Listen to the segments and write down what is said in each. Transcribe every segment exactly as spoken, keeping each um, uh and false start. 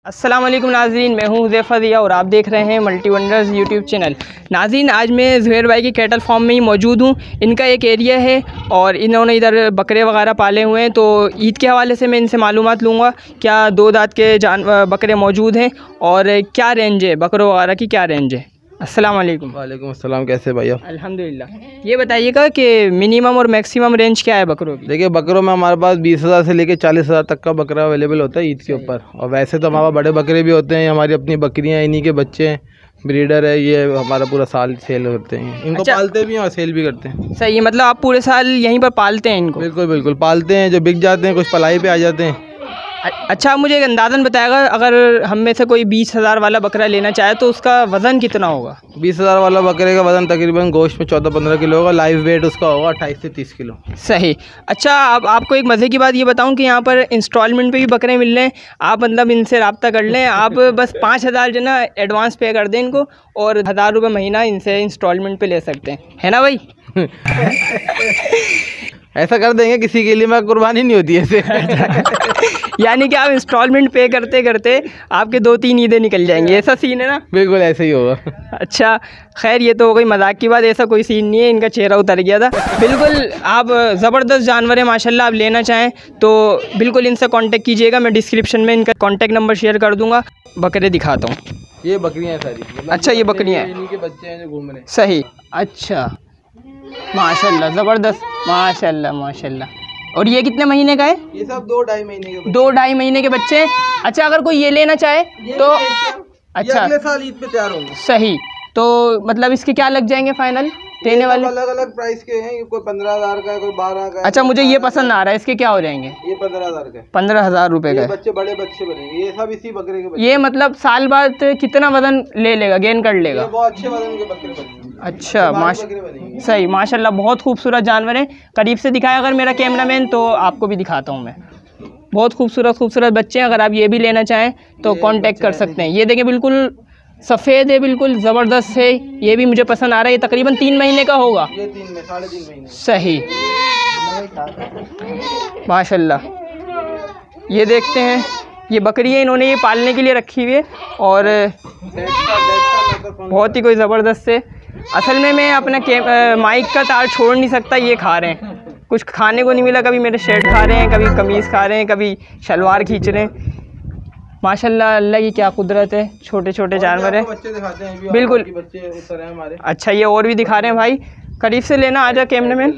अस्सलाम वालेकुम नाज़रीन, मैं हूं हुज़ैफ़ा और आप देख रहे हैं मल्टी वंडर्स यूट्यूब चैनल। नाज़रीन, आज मैं ज़ुहैर भाई की कैटल फार्म में ही मौजूद हूं। इनका एक एरिया है और इन्होंने इधर बकरे वगैरह पाले हुए हैं, तो ईद के हवाले से मैं इनसे मालूमात लूँगा क्या दो दांत के जान बकरे मौजूद हैं और क्या रेंज है बकरों वगैरह की, क्या रेंज है। अस्सलाम वालेकुम। वालेकुम अस्सलाम, कैसे भैया? अल्हम्दुलिल्लाह। ये बताइएगा कि मिनिमम और मैक्सिमम रेंज क्या है बकरों की? देखिए, बकरों में हमारे पास बीस हज़ार से लेकर चालीस हज़ार तक का बकरा अवेलेबल होता है ईद के ऊपर। और वैसे तो हमारे पास बड़े बकरे भी होते हैं, हमारी अपनी बकरियां, इन्हीं के बच्चे हैं, ब्रीडर है, ये हमारा पूरा साल सेल करते हैं। इनको अच्छा, पालते भी हैं और सेल भी करते हैं। सही है, मतलब आप पूरे साल यहीं पर पालते हैं इनको? बिल्कुल बिल्कुल पालते हैं, जो बिक जाते हैं कुछ पलाई पे आ जाते हैं। अच्छा, मुझे एक अंदाज़न बताएगा, अगर हम में से कोई बीस हज़ार वाला बकरा लेना चाहे तो उसका वज़न कितना होगा? बीस हज़ार वाला बकरे का वज़न तकरीबन गोश्त में चौदह पंद्रह किलो होगा। लाइव वेट उसका होगा अट्ठाईस से तीस किलो। सही। अच्छा, अब आपको एक मज़े की बात ये बताऊं कि यहाँ पर इंस्टॉलमेंट पे भी बकरे मिल रहे हैं। आप मतलब इनसे रब्ता कर लें, आप बस पाँच हज़ार जो ना एडवांस पे कर दें इनको और हज़ार रुपये महीना इनसे इंस्टॉलमेंट पे ले सकते हैं, है ना भाई? ऐसा कर देंगे, किसी के लिए मैं कुर्बानी नहीं होती ऐसे। यानी कि आप इंस्टॉलमेंट पे करते करते आपके दो तीन ईदें निकल जाएंगी, ऐसा सीन है ना? बिल्कुल ऐसे ही होगा। अच्छा, खैर ये तो हो गई मजाक की बात, ऐसा कोई सीन नहीं है, इनका चेहरा उतर गया था। बिल्कुल, आप ज़बरदस्त जानवर है माशाल्लाह। आप लेना चाहें तो बिल्कुल इनसे कांटेक्ट कीजिएगा, मैं डिस्क्रिप्शन में इनका कांटेक्ट नंबर शेयर कर दूँगा। बकरे दिखाता हूँ, ये बकरियाँ हैं सारी। अच्छा, ये बकरियाँ हैं, इनके बच्चे हैं जो घूम रहे हैं। सही। अच्छा, माशाल्लाह, ज़बरदस्त, माशाल्लाह माशाल्लाह। और ये कितने महीने का है? ये सब दो ढाई महीने के दो ढाई महीने के बच्चे हैं। अच्छा, अगर कोई ये लेना चाहे तो अच्छा, अगले साल ईद पे तैयार होंगे। सही। तो मतलब इसके क्या लग जाएंगे फाइनल देने वाले? अलग अलग प्राइस के हैं, कोई पंद्रह हज़ार का है, कोई बारह का है। अच्छा, मुझे ये पसंद आ रहा है, इसके क्या हो जाएंगे? ये पंद्रह हज़ार का, पंद्रह हज़ार रुपये का। बच्चे बड़े बच्चे बनेंगे, ये सब इसी बकरे के बच्चे। ये मतलब साल बाद कितना वजन ले लेगा, गेन कर लेगा? ये बहुत अच्छे वजन के बकरे बनेंगे। अच्छा, माश सही, माशाल्लाह, बहुत खूबसूरत जानवर है। करीब से दिखाया अगर मेरा कैमरामैन तो आपको भी दिखाता हूँ मैं। बहुत खूबसूरत खूबसूरत बच्चे हैं, अगर आप ये भी लेना चाहें तो कांटेक्ट कर सकते हैं। ये देखें, बिल्कुल सफ़ेद है, बिल्कुल ज़बरदस्त है। ये भी मुझे पसंद आ रहा है। ये तकरीबन तीन महीने का होगा। ये तीन में साढ़े तीन महीने। सही, माशाल्लाह। ये देखते हैं, ये बकरियाँ इन्होंने ये पालने के लिए रखी हुई है और बहुत ही कोई ज़बरदस्त है। असल में मैं अपना माइक का तार छोड़ नहीं सकता, ये खा रहे हैं, कुछ खाने को नहीं मिला। कभी मेरे शर्ट खा रहे हैं, कभी कमीज़ खा रहे हैं, कभी शलवार खींच रहे हैं। माशाल्लाह, अल्लाह की क्या कुदरत है। छोटे छोटे जानवर हैं, बिल्कुल। हमारे अच्छा, ये और भी दिखा रहे हैं भाई, करीब से लेना, आजा कैमरामैन।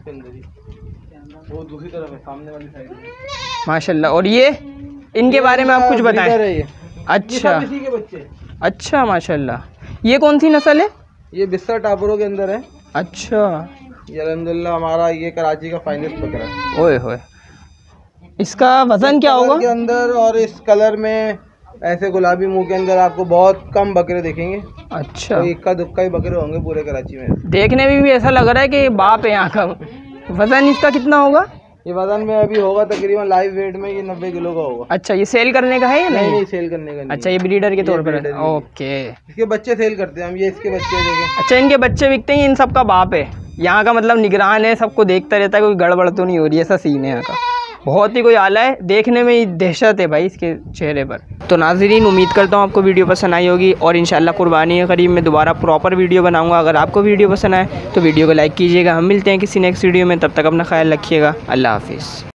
माशाल्लाह। और ये इनके बारे में आप कुछ बताएं। अच्छा अच्छा, माशाल्लाह। ये कौन सी नस्ल है? ये बिस्तर टापुरों के अंदर है। अच्छा, ये अल्हम्दुलिल्लाह हमारा ये कराची का फाइनेस्ट बकरा है। ओए होए, इसका वजन क्या होगा? के अंदर और इस कलर में ऐसे गुलाबी मुंह के अंदर आपको बहुत कम बकरे देखेंगे। अच्छा, तो इक्का दुक्का ही बकरे होंगे पूरे कराची में। देखने में भी ऐसा लग रहा है कि बाप है यहाँ का। वजन इसका कितना होगा? ये वजन में अभी होगा तकरीबन लाइव वेट में ये नब्बे किलो का होगा। अच्छा, ये सेल करने का है या नहीं? नहीं, सेल करने का नहीं। अच्छा, ये ब्रीडर के तौर पर है। ओके, इसके बच्चे सेल करते हैं हम। ये इसके बच्चे देखें। अच्छा, इनके बच्चे बिकते हैं, इन सब का बाप है यहाँ का, मतलब निगरान है, सबको देखता रहता है, कोई गड़बड़ तो नहीं हो रही, ऐसा सीन है यहाँ का। बहुत ही कोई आला है, देखने में ही दहशत है भाई इसके चेहरे पर। तो नाज़रीन, उम्मीद करता हूँ आपको वीडियो पसंद आई होगी और इंशाल्लाह कुर्बानी के करीब मैं दोबारा प्रॉपर वीडियो बनाऊंगा। अगर आपको वीडियो पसंद आए तो वीडियो को लाइक कीजिएगा। हम मिलते हैं किसी नेक्स्ट वीडियो में, तब तक अपना ख्याल रखिएगा। अल्लाह हाफिज़।